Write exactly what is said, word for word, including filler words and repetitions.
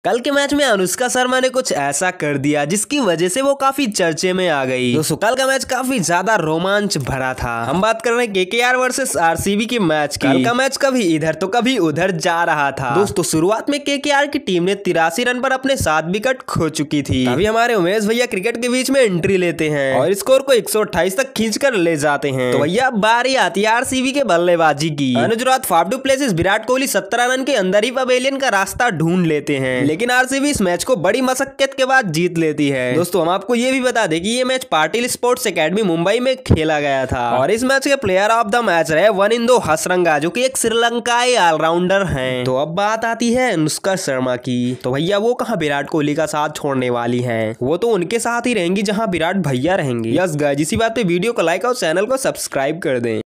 कल के मैच में अनुष्का शर्मा ने कुछ ऐसा कर दिया जिसकी वजह से वो काफी चर्चे में आ गई। दोस्तों कल का मैच काफी ज्यादा रोमांच भरा था। हम बात कर रहे हैं केकेआर वर्सेस आरसीबी की मैच की। कल का मैच कभी इधर तो कभी उधर जा रहा था। दोस्तों शुरुआत में केकेआर की टीम ने तिरासी रन पर अपने सात विकेट खो चुकी थी। अभी हमारे उमेश भैया क्रिकेट के बीच में एंट्री लेते हैं और स्कोर को एक सौ अट्ठाईस तक खींच कर ले जाते हैं। तो भैया बारी आती है आरसीबी के बल्लेबाजी की। Anuj Rawat Faf du Plessis Virat Kohli सत्रह रन के अंदर ही पवेलियन का रास्ता ढूंढ लेते हैं, लेकिन आरसीबी इस मैच को बड़ी मशक्कत के बाद जीत लेती है। दोस्तों हम आपको ये भी बता दें कि ये match Patil sports academy Mumbai में खेला गया था और इस मैच के प्लेयर ऑफ द मैच रहे वनिंदो हसरंगा, जो कि एक श्रीलंकाई ऑलराउंडर हैं। तो अब बात आती है अनुष्का शर्मा की। तो भैया वो कहाँ विराट कोहली का साथ छोड़ने वाली हैं, वो तो उनके साथ ही रहेंगी जहां विराट भैया रहेंगे। यस गाइस, इसी बात पे वीडियो को लाइक और चैनल को सब्सक्राइब कर दें।